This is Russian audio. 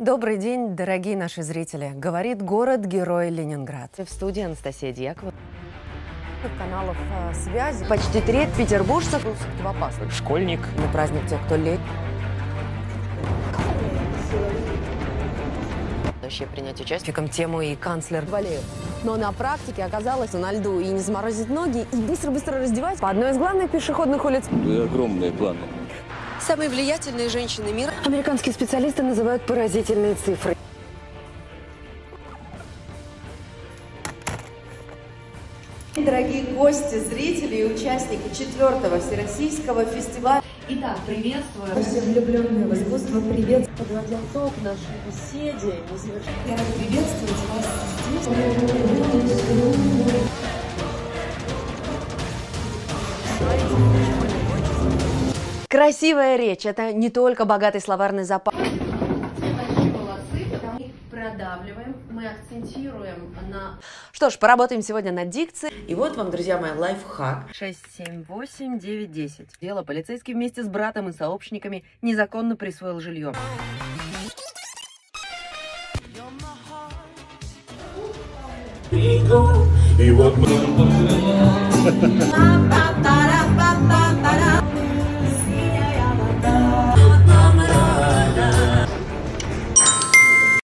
Добрый день, дорогие наши зрители. Говорит город-герой Ленинград. В студии Анастасия Дьякова. Каналов связи. Почти треть петербуржцев в опасности. Школьник. На праздник тех, кто лет. Принять участие в тему и канцлер Валеев. Но на практике оказалось на льду и не заморозить ноги, и быстро-быстро раздевать по одной из главных пешеходных улиц. Огромные планы. Самые влиятельные женщины мира. Американские специалисты называют поразительные цифры. Дорогие гости, зрители и участники 4-го Всероссийского фестиваля. Итак, приветствую. Все влюбленные в искусство, привет. Подводя итог нашей беседе, Я рада приветствовать вас здесь. Красивая речь – это не только богатый словарный запас. Большие молодцы, потому что продавливаем, мы акцентируем на... Что ж, поработаем сегодня над дикцией. И вот вам, друзья мои, лайфхак. 6, 7, 8, 9, 10. Дело полицейский вместе с братом и сообщниками незаконно присвоил жилье. И вот